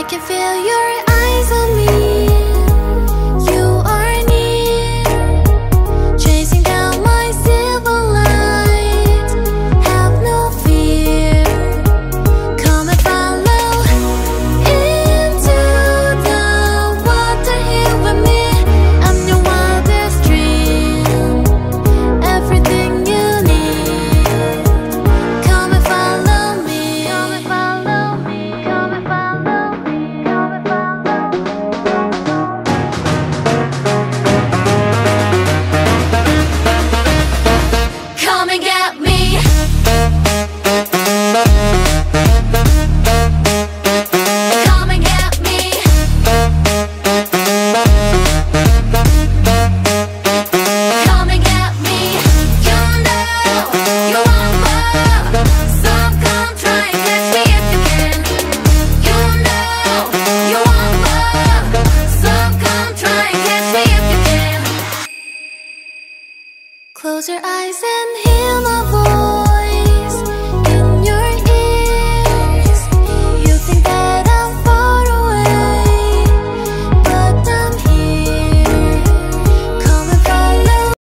I can feel your eyes on me. You are near, chasing down my silver light. Have no fear, come and follow into the water here with me. I'm your wildest dream, everything you need. Come and follow me, come and follow me, come and follow me, come and follow me. Come and get me. Come and get me. Come and get me. You know you want love, so come try and catch me if you can. You know you want love, so come try and catch me if you can. Close your eyes and hear my voice.